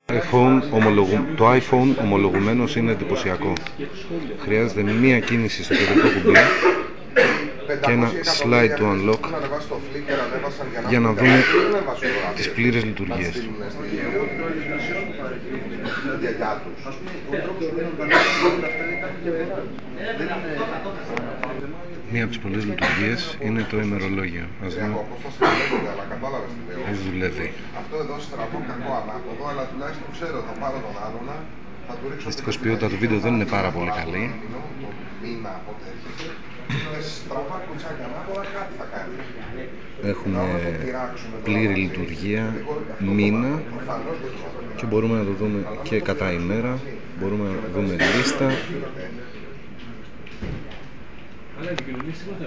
Το iPhone ομολογουμένως είναι εντυπωσιακό. Χρειάζεται μία κίνηση στο κεντρικό κουμπί και ένα slide to unlock για να δούμε τις πλήρες λειτουργίες του. Μία από τις πολλές λειτουργίες είναι το ημερολόγιο. Ας δούμε. Έτσι δουλεύει. Δυστυχώς η ποιότητα του βίντεο δεν είναι πάρα πολύ καλή. Έχουμε πλήρη λειτουργία, μήνα, και μπορούμε να το δούμε και κατά ημέρα. Μπορούμε να δούμε λίστα.